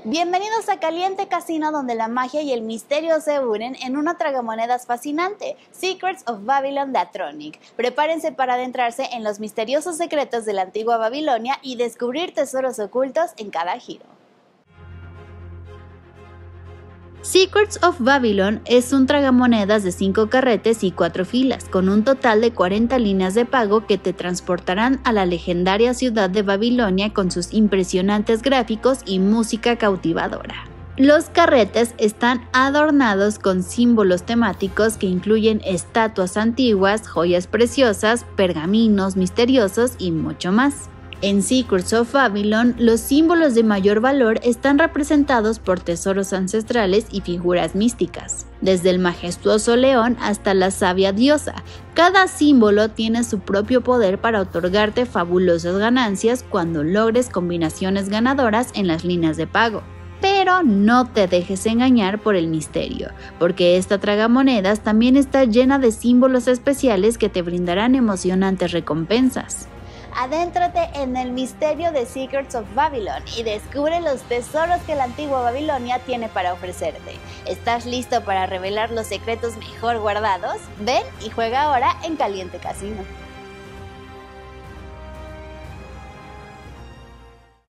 Bienvenidos a Caliente Casino, donde la magia y el misterio se unen en una tragamonedas fascinante, Secrets of Babylon de Atronic. Prepárense para adentrarse en los misteriosos secretos de la antigua Babilonia y descubrir tesoros ocultos en cada giro. Secrets of Babylon es un tragamonedas de 5 carretes y 4 filas, con un total de 40 líneas de pago que te transportarán a la legendaria ciudad de Babilonia con sus impresionantes gráficos y música cautivadora. Los carretes están adornados con símbolos temáticos que incluyen estatuas antiguas, joyas preciosas, pergaminos misteriosos y mucho más. En Secrets of Babylon, los símbolos de mayor valor están representados por tesoros ancestrales y figuras místicas, desde el majestuoso león hasta la sabia diosa. Cada símbolo tiene su propio poder para otorgarte fabulosas ganancias cuando logres combinaciones ganadoras en las líneas de pago. Pero no te dejes engañar por el misterio, porque esta tragamonedas también está llena de símbolos especiales que te brindarán emocionantes recompensas. Adéntrate en el misterio de Secrets of Babylon y descubre los tesoros que la antigua Babilonia tiene para ofrecerte. ¿Estás listo para revelar los secretos mejor guardados? Ven y juega ahora en Caliente Casino.